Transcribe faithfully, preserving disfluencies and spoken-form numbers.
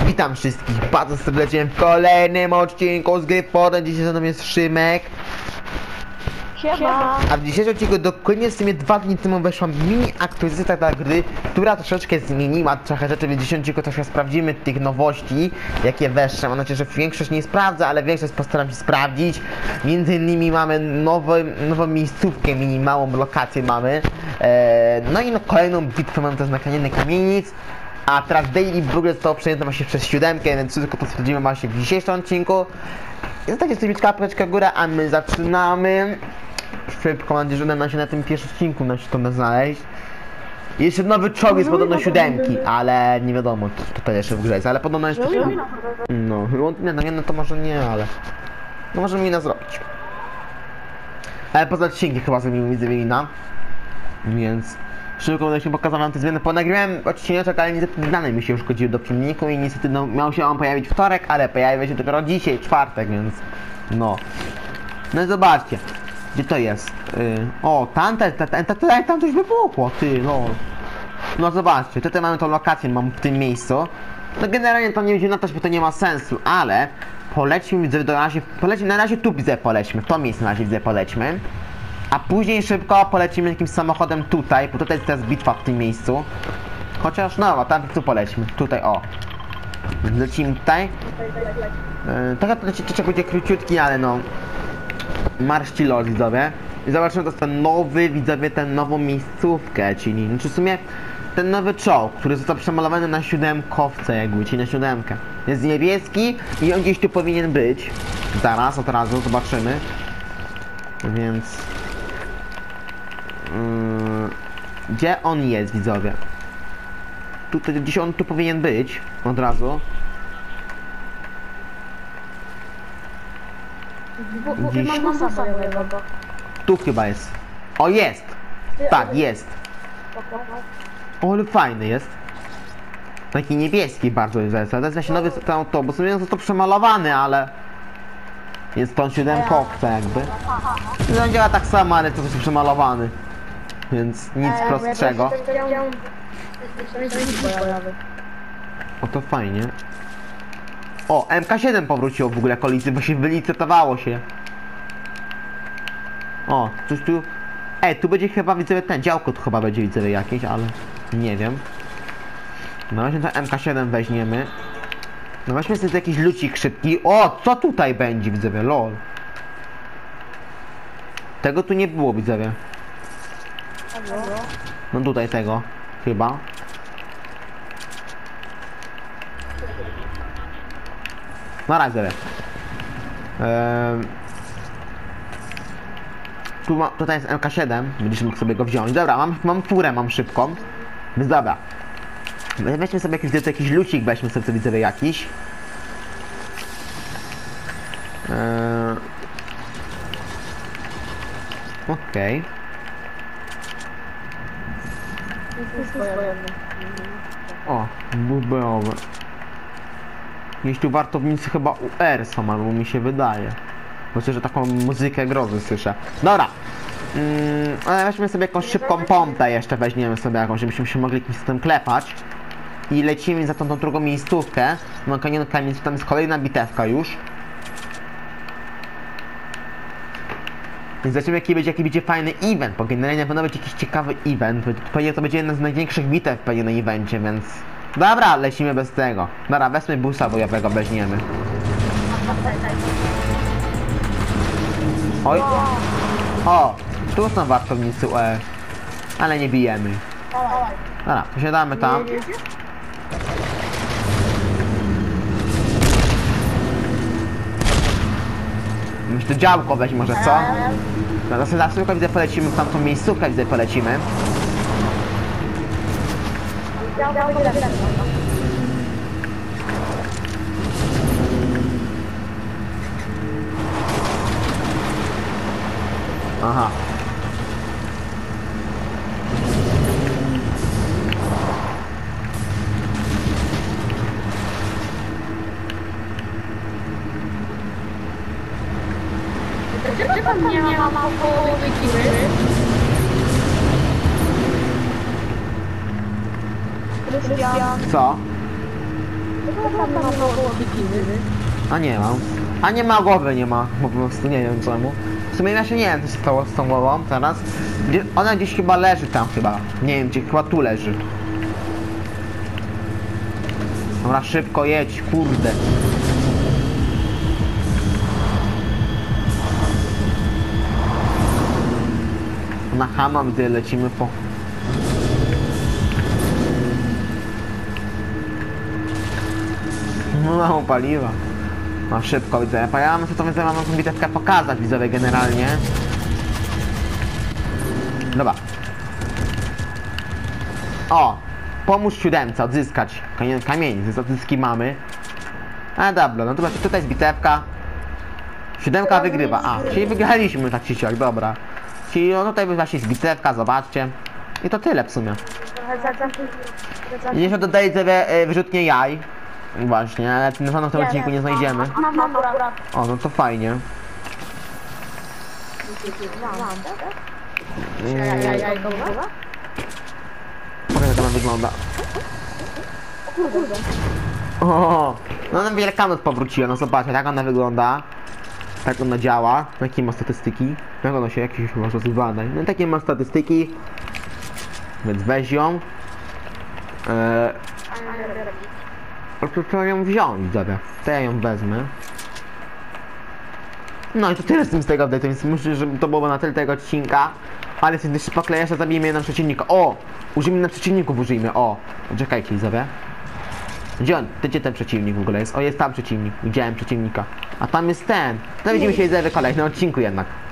Witam wszystkich bardzo serdecznie w kolejnym odcinku z gry Fortnite. Dzisiaj ze mną jest Szymek. Siema. A w dzisiejszym odcinku dokładnie w sumie dwa dni temu weszła mini aktualizacja dla gry, która troszeczkę zmieniła trochę rzeczy, więc w dzisiejszym odcinku troszkę sprawdzimy tych nowości, jakie weszły. Mam nadzieję, że większość nie sprawdzę, ale większość postaram się sprawdzić. Między innymi mamy nowe, nową miejscówkę, mini małą lokację mamy. Eee, no i no, kolejną bitwę mamy też na kanienie kamienic. A teraz Daily w ogóle zostało przejęte właśnie przez siódemkę, więc wszystko to sprawdzimy właśnie w dzisiejszym odcinku. I zostacie sobie łapeczkę w górę, a my zaczynamy. Szybko, mam nadzieję, że uda nam się na tym pierwszym odcinku na to znaleźć. Jeszcze nowy czołg jest podobno siódemki, ale nie wiadomo, co to jeszcze w grze jest, ale podobno jeszcze... No, nie, no nie, no to może nie, ale... No możemy inna zrobić. Ale poza odcinki chyba zrobimy widzewina. Więc... Szybko będę się pokazał wam te zmiany, bo nagrywałem odcineczek, ale niestety dane mi się uszkodziły do filmiku i niestety no, miał się on pojawić wtorek, ale pojawił się dopiero dzisiaj, czwartek, więc no. No i zobaczcie, gdzie to jest? Yy, o, tam, tam, tam, tam, tam coś wybuchło, ty, no. No zobaczcie, tutaj mamy tą lokację, mam w tym miejscu. No generalnie to nie będzie latać, bo to nie ma sensu, ale polećmy, widzę, do razie, polećmy, na razie tu widzę, polećmy, w to miejsce na razie widzę, polećmy. A później szybko polecimy jakimś samochodem tutaj, bo tutaj jest teraz bitwa w tym miejscu. Chociaż no, tam tu polećmy, tutaj o. Lecimy tutaj. Yy, trochę to lecicie będzie króciutki, ale no. Marszci los, widzowie. I zobaczymy to ten nowy, widzowie, tę nową miejscówkę, czyli znaczy w sumie ten nowy czołg, który został przemalowany na siódemkowce jakby, czyli na siódemkę. Jest niebieski i on gdzieś tu powinien być. Zaraz, od razu zobaczymy. Więc... Yy, gdzie on jest, widzowie? Tutaj, gdzieś on tu powinien być, od razu. Gdzieś... Tu chyba jest. O, jest! Tak, jest. O, ale fajny jest. Taki niebieski bardzo jest. To jest właśnie nowy ten autobus. Jest to przemalowany, ale... Jest to siódemkowca jakby. No działa tak samo, ale to jest przemalowany. Więc nic prostszego. O, to fajnie. O, M K siedem powróciło w ogóle kolizji, bo się wylicytowało się. O, coś tu... Ej, tu będzie chyba, widzę, ten działko tu chyba będzie, widzę, jakieś, ale... Nie wiem. No właśnie to M K siedem weźmiemy. No weźmy sobie jakiś lucik szybki. O, co tutaj będzie, widzowie, lol. Tego tu nie było, widzowie. No tutaj tego, chyba. Na razie. Eee, tu ma, tutaj jest M K siedem, będziesz mógł sobie go wziąć. Dobra, mam, mam furę, mam szybką. Więc dobra. Weźmy sobie jakiś, jakiś lucik, weźmy sobie, co widzę, jakiś. Eee, Okej. Okay. O, bubeowe. Gdzieś tu wartownicy chyba U R są, albo mi się wydaje. Myślę, że taką muzykę grozy słyszę. Dobra. Mm, ale weźmy sobie jakąś szybką pompę jeszcze, weźmiemy sobie jakąś, żebyśmy się mogli jakimś z tym klepać. I lecimy za tą, tą drugą miejscówkę. No koniec, koniec, tam jest kolejna bitewka już. Więc zobaczymy, jaki będzie, jaki będzie fajny event, bo generalnie powinien być jakiś ciekawy event. Pewnie to będzie jedna z największych bitew pewnie na evencie, więc... Dobra, lecimy bez tego. Dobra, weźmy busa bojowego, weźmiemy. Oj. O, tu są wartownicy U E. Ale nie bijemy. Dobra, posiadamy tam. Myślę, działko weź może, co? Teraz za szybko widzę, polecimy w tamtą miejscówkę, widzę, polecimy. Aha. Czy pan nie ma połowy ekiry? Co? tam ma mało bikiny. A nie mam. A nie ma głowy, nie ma. Po prostu nie wiem czemu. W sumie ja się nie wiem co się stało z tą głową teraz. Gdzie, ona gdzieś chyba leży tam chyba. Nie wiem gdzie, chyba tu leży. Dobra, szybko jedź, kurde. Na Hama, gdy lecimy po... No mało paliwa. No szybko widzę. Ja mam to widzę, mam tą bitewkę pokazać widzowie generalnie. Dobra. O! Pomóż siódemce odzyskać kamień, kamień z odzyski mamy. A dobra, no to tutaj jest bitewka. Siódemka wygrywa. A, czyli wygraliśmy tak czy siak, dobra. Czyli no tutaj właśnie jest bitewka, zobaczcie. I to tyle w sumie. Jeszcze dodaję widzowie wyrzutnie jaj. Właśnie, ale na pewno w tym odcinku nie znajdziemy. Mam, mam akurat. O, no to fajnie. Ja, ja, ja, dobra? Pokaż jak ona wygląda. O, no na Wielkanoc powróciła, no zobaczcie, jak ona wygląda. Tak ona działa, jakie ma statystyki. Jak ona się jakieś może zbadać. No takie ma statystyki. Więc weź ją. Eee, to trzeba ją wziąć, dobra. To ja ją wezmę. No i to tyle z tym z tego update'u, więc myślę, że to było na tyle tego odcinka. Ale sobie jeszcze poklejesz, zabijmy jeden przeciwnika. O! Użyjmy na przeciwników, użyjmy, o! Czekajcie, Izabie. Gdzie on? Gdzie ten przeciwnik w ogóle jest? O, jest tam przeciwnik. Widziałem przeciwnika. A tam jest ten. To widzimy się, Izabie, w kolejnym odcinku jednak.